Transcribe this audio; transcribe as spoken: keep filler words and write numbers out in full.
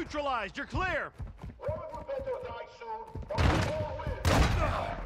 neutralized. You're clear. Robert Repetto die soon, or we all win.